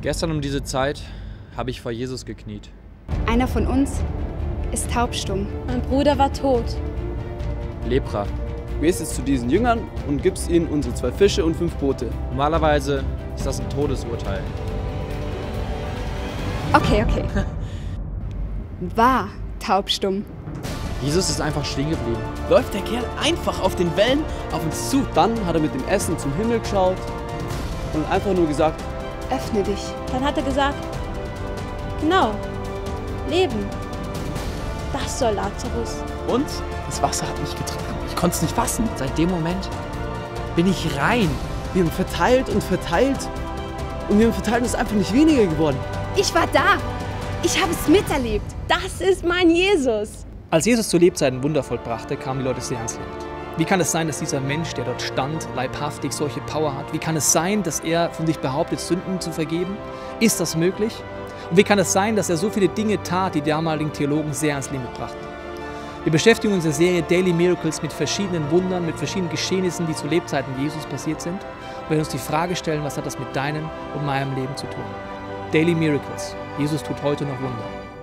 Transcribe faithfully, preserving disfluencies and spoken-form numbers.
Gestern um diese Zeit habe ich vor Jesus gekniet. Einer von uns ist taubstumm. Mein Bruder war tot. Lepra. Du gehst jetzt zu diesen Jüngern und gibst ihnen unsere zwei Fische und fünf Brote. Normalerweise ist das ein Todesurteil. Okay, okay. War taubstumm. Jesus ist einfach stehen geblieben. Läuft der Kerl einfach auf den Wellen auf uns zu. Dann hat er mit dem Essen zum Himmel geschaut und einfach nur gesagt, Öffne dich. Dann hat er gesagt, genau, Leben. Das soll Lazarus. und das Wasser hat mich getragen. Ich konnte es nicht fassen. Seit dem Moment bin ich rein. Wir haben verteilt und verteilt und wir haben verteilt und es ist einfach nicht weniger geworden. Ich war da. Ich habe es miterlebt. Das ist mein Jesus. Als Jesus zu Lebzeiten Wunder vollbrachte, kamen die Leute sehr ans Licht. Wie kann es sein, dass dieser Mensch, der dort stand, leibhaftig solche Power hat? Wie kann es sein, dass er von sich behauptet, Sünden zu vergeben? Ist das möglich? Und wie kann es sein, dass er so viele Dinge tat, die damaligen Theologen sehr ans Limit brachten? Wir beschäftigen uns in der Serie Daily Miracles mit verschiedenen Wundern, mit verschiedenen Geschehnissen, die zu Lebzeiten Jesus passiert sind. Und werden uns die Frage stellen, was hat das mit deinem und meinem Leben zu tun? Daily Miracles. Jesus tut heute noch Wunder.